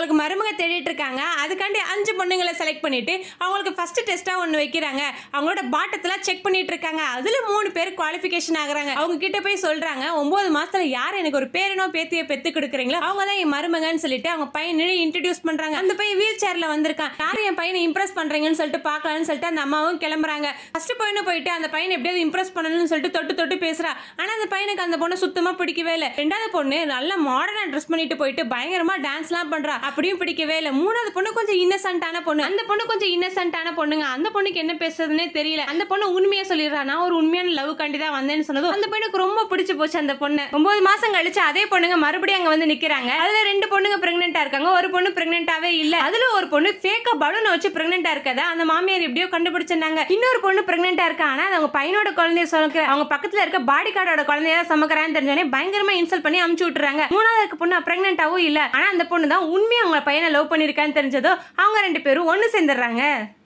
அவங்களுக்கு மருமக தேடிட்டு இருக்காங்க. அதுக்காண்டி 5 பொண்ணுங்களை செலக்ட் பண்ணிட்டு அவங்களுக்கு ஃபர்ஸ்ட் டெஸ்டா ஒன்னு வைக்கிறாங்க. அவங்களோட பாட்டத்துல செக் பண்ணிட்டு இருக்காங்க. அதுல 3 பேர் குவாலிஃபிகேஷன் ஆகுறாங்க. அவங்க கிட்ட போய் சொல்றாங்க, 9 மாசத்துல யார் எனக்கு ஒரு பேரனோ பேத்தியோ பெத்து கொடுக்குறீங்களோ அவங்க தான் என் மருமகன்னு சொல்லிட்டு அவங்க பையனை இன்ட்ரோடியூஸ் பண்றாங்க. அந்த பையன் வீல் சேர்ல வந்திருக்கான். யாரும் என் பையனை இம்ப்ரெஸ் பண்றீங்கன்னு சொல்லிட்டு பார்க்கலாம்னு சொல்லிட்டு அந்த அம்மாவும் கிளம்புறாங்க. ஃபர்ஸ்ட் பையனும் போயிட்டு அந்த பையனை எப்படியாவது இம்ப்ரெஸ் பண்ணணும்னு சொல்லிட்டு தொட்டு தொட்டு பேசுறா. ஆனா அந்த பையனுக்கு அந்த பொண்ணு சுத்தமா பிடிக்கவே இல்லை. ரெண்டாவது பொண்ணு நல்ல மாடர்னா ட்ரெஸ் பண்ணிட்டு போயிட்டு பயங்கரமா டான்ஸ் எல்லாம் பண்றா. அப்படியும் பிடிக்கவே இல்லை. மூணாவது பொண்ணு கொஞ்சம் இன்னசென்ட்டான பொண்ணு. அந்த பொண்ணு கொஞ்சம் இன்னசென்ட்டான பொண்ணுங்க. அந்த பொண்ணுக்கு என்ன பேசுறதுன்னே தெரியல. அந்த பொண்ணு உண்மையா சொல்லிடுறா, நான் ஒரு உண்மையான லவ் காண்டி தான் வந்தேன்னு சொன்னதும் அந்த பொண்ணுக்கு ரொம்ப பிடிச்சு போச்சு. அந்த பொண்ணு 9 மாசம் கழிச்சு அதே பொண்ணுங்க மறுபடியும் அங்க வந்து நிக்கிறாங்க. அதுல 2 பொண்ணுங்க பிரெக்னெண்டா இருக்காங்க. ஒரு பொண்ணு பிரெக்னெண்டாவே இல்ல. அதுல ஒரு பொண்ணு ஃபேக்கா பலூன் வச்சு பிரெக்னெண்டா இருக்கதா அந்த மாமியார் எப்படியோ கண்டுபிடிச்சாங்க. இன்னொரு பொண்ணு பிரெக்னெண்டா இருக்கா. ஆனா அவங்க பையனோட குழந்தைய சுமக்கிற அவங்க பக்கத்துல இருக்க பாடி கார்டோட குழந்தைய சுமக்கிறான்னு தெரிஞ்சோடனே பயங்கரமா இன்சல்ட் பண்ணி அமுச்சு விட்டுறாங்க. மூணாவது பொண்ணு பிரெக்னெண்டாவும் இல்ல. ஆனா அந்த பொண்ணு தான் உண்மையா அவங்க பையனை லவ் பண்ணிருக்கான்னு தெரிஞ்சதோ அவங்க 2 பேரும் ஒன்னு சேர்ந்துடுறாங்க.